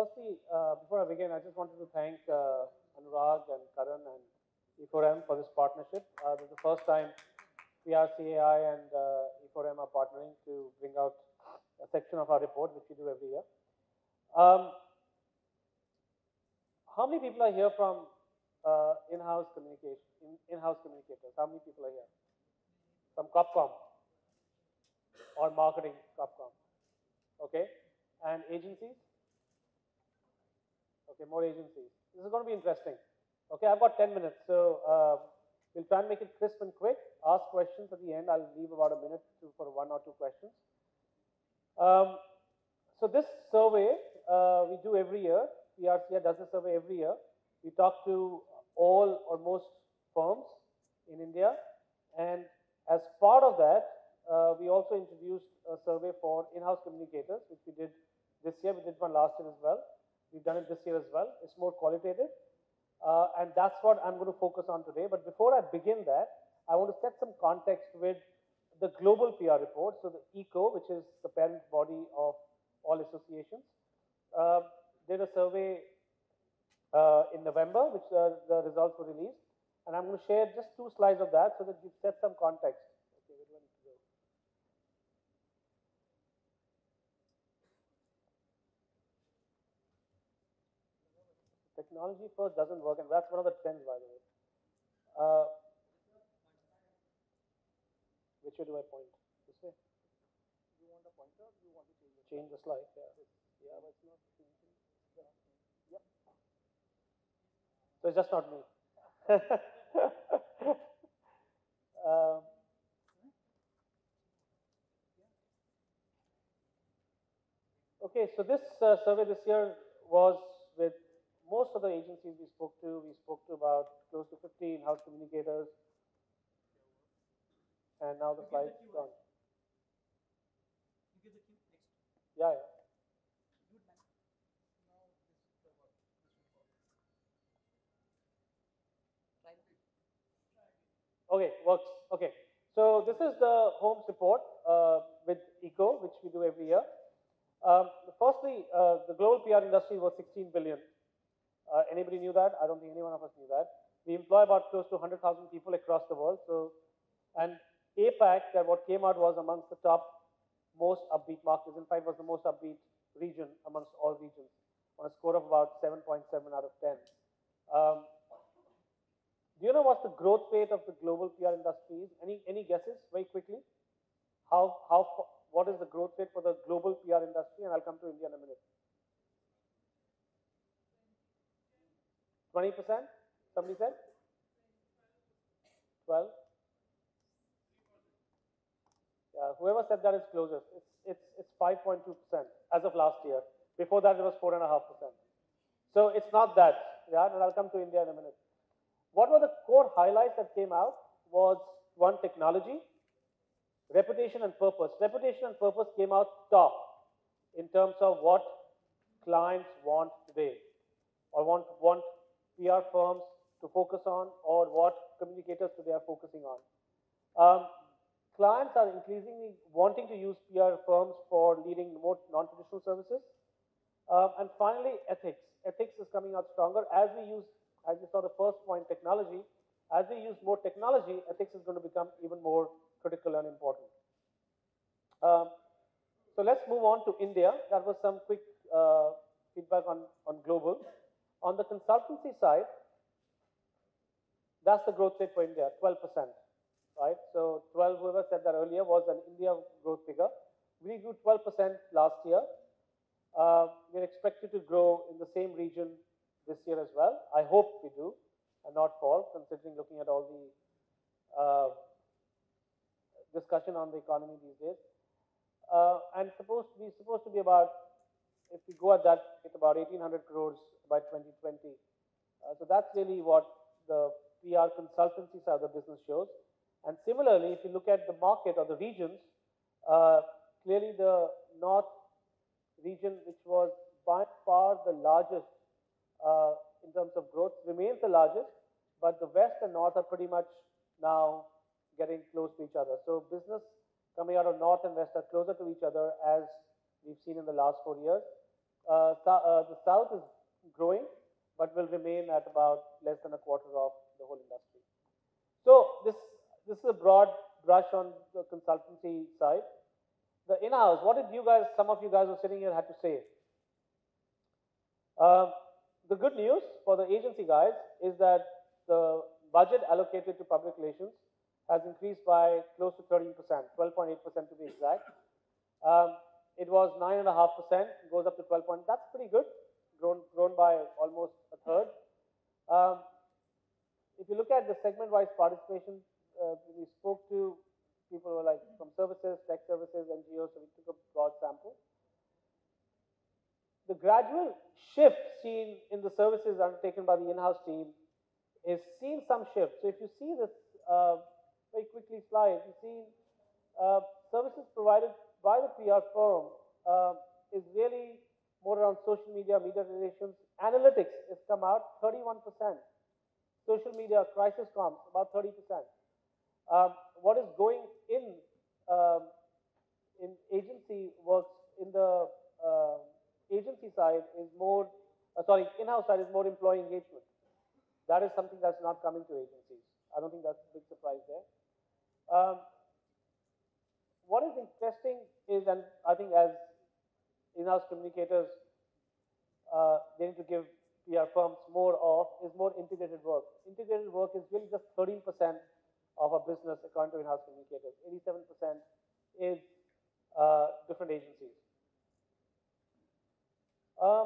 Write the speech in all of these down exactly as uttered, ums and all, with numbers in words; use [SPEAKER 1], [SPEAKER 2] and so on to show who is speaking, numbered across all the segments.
[SPEAKER 1] firstly, uh, before I begin, I just wanted to thank uh, Anurag and Karan and E four M for this partnership. Uh, this is the first time P R C A I and uh, E four M are partnering to bring out a section of our report, which we do every year. Um, how many people are here from uh, in-house communication, in, in-house communicators? How many people are here? From Copcom or marketing Copcom? Okay. And agencies? Okay, more agencies. This is going to be interesting. Okay, I've got ten minutes, so uh, we'll try and make it crisp and quick. Ask questions at the end. I'll leave about a minute to, for one or two questions. Um, so this survey uh, we do every year. P R C A I does a survey every year. We talk to all or most firms in India, and as part of that, uh, we also introduced a survey for in-house communicators, which we did this year. We did one last year as well. We've done it this year as well. It's more qualitative. Uh, and that's what I'm going to focus on today. But before I begin that, I want to set some context with the global P R report. So the I C C O, which is the parent body of all associations, uh, did a survey uh, in November, which uh, the results were released. And I'm going to share just two slides of that so that you set some context. Okay, where do I need to go? Technology first doesn't work, and that's one of the trends, by the way. Uh, which way do I point? This way? You want a pointer? Or you want to change the, change the slide? Yeah, yeah, but it's not changing. Yep. So it's just not me. um, okay, so this uh, survey this year was with most of the agencies we spoke to. We spoke to about close to fifty in-house communicators. And now the slide's gone. You give the cue next. Yeah, yeah. Okay, works. Okay. So this is the Holmes report uh, with I C C O, which we do every year. Um, firstly, uh, the global P R industry was sixteen billion. Uh, anybody knew that? I don't think any one of us knew that. We employ about close to one hundred thousand people across the world. So, and APAC, that what came out was amongst the top most upbeat markets. In fact, was the most upbeat region amongst all regions on a score of about seven point seven out of ten. Um, do you know what the growth rate of the global P R industry is? Any any guesses? Very quickly. How how what is the growth rate for the global P R industry? And I'll come to India in a minute. Twenty percent? Somebody said. Twelve. Uh, whoever said that is closest. It's it's it's five point two percent as of last year. Before that, it was four and a half percent. So it's not that. Yeah, and I'll come to India in a minute. What were the core highlights that came out? Was one, technology, reputation, and purpose. Reputation and purpose came out top in terms of what clients want today, or want want P R firms to focus on, or what communicators today are focusing on. Um, Clients are increasingly wanting to use P R firms for leading more non-traditional services. Um, and finally, ethics. Ethics is coming out stronger as we use, as you saw the first point, technology. As we use more technology, ethics is going to become even more critical and important. Um, so let's move on to India. That was some quick uh, feedback on, on global. On the consultancy side, that's the growth rate for India, twelve percent. Right, so twelve, whoever said that earlier, was an India growth figure. We grew twelve percent last year. Uh, we're expected to grow in the same region this year as well. I hope we do, and not fall, considering looking at all the uh, discussion on the economy these days. Uh, and supposed to be supposed to be about, if we go at that, it's about eighteen hundred crores by twenty twenty. Uh, so that's really what the P R consultancy side of the business shows. And similarly, if you look at the market or the regions, uh, clearly the north region, which was by far the largest uh, in terms of growth, remains the largest, but the west and north are pretty much now getting close to each other. So business coming out of north and west are closer to each other, as we've seen in the last four years. uh, uh, the South is growing, but will remain at about less than a quarter of the whole industry. So this, this is a broad brush on the consultancy side. The in-house, what did you guys, some of you guys who are sitting here had to say? Um, the good news for the agency guys is that the budget allocated to public relations has increased by close to thirteen percent, twelve point eight percent to be exact. Um, it was nine point five percent, goes up to twelve point, that's pretty good, grown, grown by almost a third. Um, if you look at the segment-wise participation, uh, we spoke to people who were like from services, tech services, N G Os, so we took a broad sample. The gradual shift seen in the services undertaken by the in-house team is seen some shift. So if you see this uh, very quickly slide, you see uh, services provided by the P R firm uh, is really more around social media, media relations. Analytics has come out thirty-one percent. Social media, crisis comms, about thirty percent. Um, what is going in um, in agency works in the uh, agency side is more, uh, sorry, in-house side is more employee engagement. That is something that's not coming to agencies. I don't think that's a big surprise there. Um, what is interesting is, and I think as in-house communicators, uh, they need to give P R firms more of, is more integrated work. Integrated work is really just thirteen percent of a business according to in-house communicators. eighty-seven percent is uh, different agencies. Um,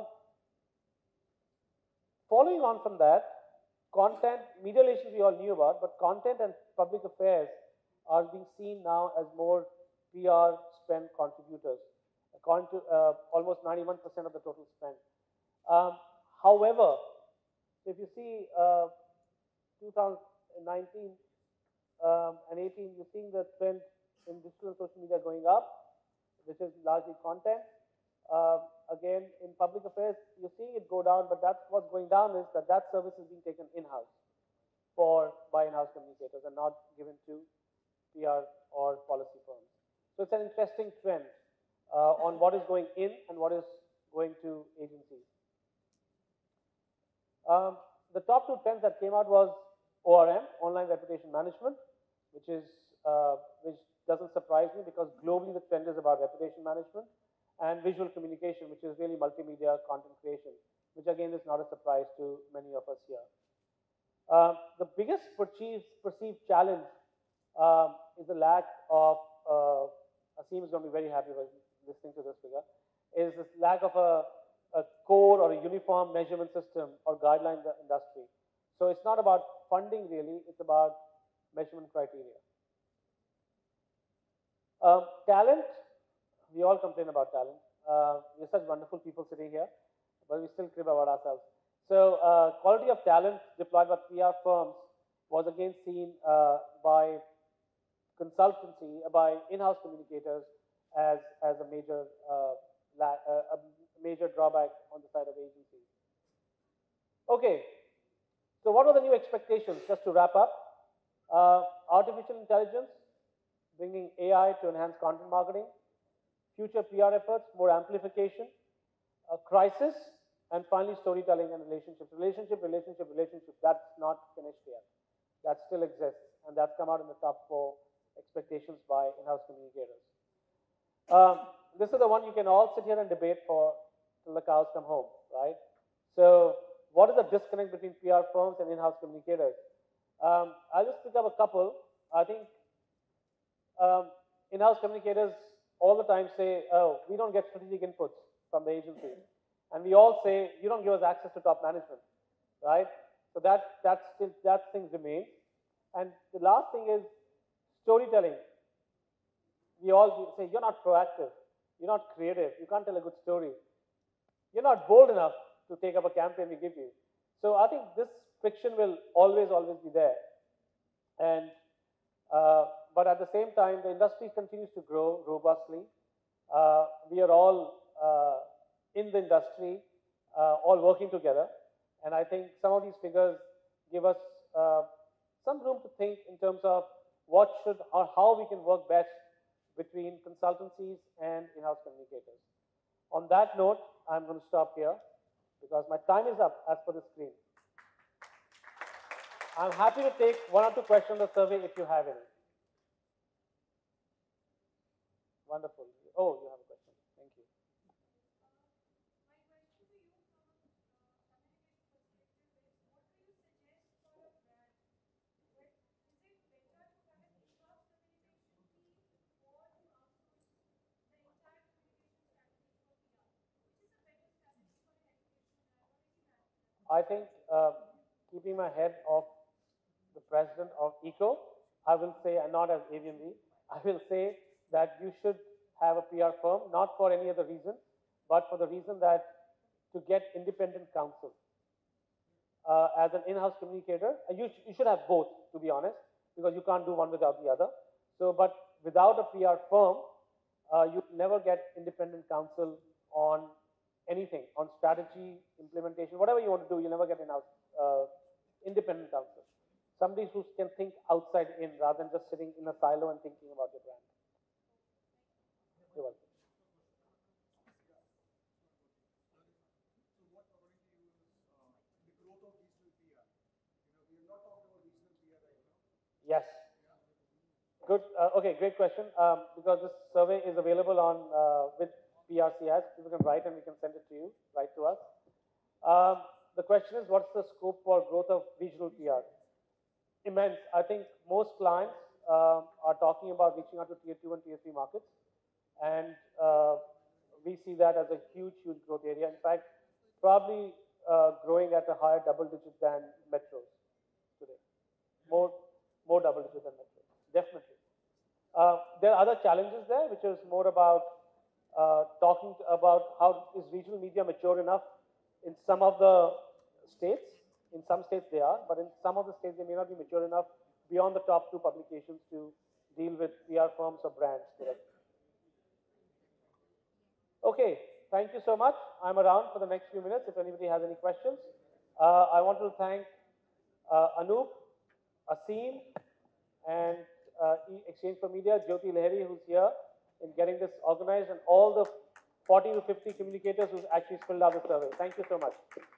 [SPEAKER 1] following on from that, content, media relations we all knew about, but content and public affairs are being seen now as more P R spend contributors, according to uh, almost ninety-one percent of the total spend. Um, however, if you see uh, two thousand nineteen um, and eighteen, you're seeing the trend in digital and social media going up, which is largely content. Uh, again, in public affairs, you're seeing it go down, but that's what's going down is that that service is being taken in-house for by in-house communicators and not given to P R or policy firms. So it's an interesting trend uh, on what is going in and what is going to agencies. Um, the top two trends that came out was O R M, online reputation management, which is uh, which doesn't surprise me because globally the trend is about reputation management, and visual communication, which is really multimedia content creation, which again is not a surprise to many of us here. Uh, the biggest perceived, perceived challenge um, is the lack of, uh, Asim is going to be very happy with listening to this figure, is this lack of a, a core or a uniform measurement system or guideline in the industry. So it's not about funding really, it's about measurement criteria. Um, talent, we all complain about talent. Uh, we're such wonderful people sitting here, but we still crib about ourselves. So uh, quality of talent deployed by P R firms was again seen uh, by consultancy, uh, by in-house communicators as, as a major uh, la uh, a major drawback on the side of agencies. Okay, so what were the new expectations? Just to wrap up, uh, artificial intelligence, bringing A I to enhance content marketing, future P R efforts, more amplification, a crisis, and finally storytelling and relationships. Relationship, relationship, relationship, that's not finished yet. That still exists, and that's come out in the top four expectations by in-house communicators. Um, this is the one you can all sit here and debate for till the cows come home, right? So what is the disconnect between P R firms and in-house communicators? Um, I'll just pick up a couple. I think um, in-house communicators all the time say, oh, we don't get strategic inputs from the agency. And we all say, you don't give us access to top management, right? So that, that's still, that thing remains. And the last thing is storytelling. We all say, you're not proactive, you're not creative, you can't tell a good story. You're not bold enough to take up a campaign we give you. So I think this friction will always, always be there. And, uh, but at the same time, the industry continues to grow robustly. Uh, we are all uh, in the industry, uh, all working together. And I think some of these figures give us uh, some room to think in terms of what should, or how we can work best between consultancies and in-house communicators. On that note, I'm going to stop here because my time is up as per the screen. I'm happy to take one or two questions on the survey if you have any. Wonderful. Oh, you have a question. Thank you. I think uh, keeping my head off the president of I C C O, I will say, and not as Avian, I will say that you should have a P R firm, not for any other reason, but for the reason that to get independent counsel. Uh, as an in-house communicator, you, sh you should have both, to be honest, because you can't do one without the other. So, but without a P R firm, uh, you never get independent counsel on anything, on strategy, implementation, whatever you want to do, you never get in-house uh, independent counsel. Somebody who can think outside in rather than just sitting in a silo and thinking about your brand. You're welcome. Yes. Good. Uh, okay, great question. Um, because this survey is available on uh, with P R C A I. People can write and we can send it to you, write to us. Um, the question is, what's the scope for growth of regional P R? Immense. I think most clients uh, are talking about reaching out to tier two and tier three markets. And uh, we see that as a huge, huge growth area. In fact, probably uh, growing at a higher double digit than metros today. More, more double digit than metros, definitely. Uh, there are other challenges there, which is more about uh, talking about how is regional media mature enough in some of the states. In some states they are, but in some of the states they may not be mature enough beyond the top two publications to deal with P R firms or brands directly. Okay, thank you so much. I'm around for the next few minutes if anybody has any questions. Uh, I want to thank uh, Anup, Asim, and uh, Exchange for Media, Jyoti Lahiri, who's here in getting this organized, and all the forty to fifty communicators who's actually filled out the survey. Thank you so much.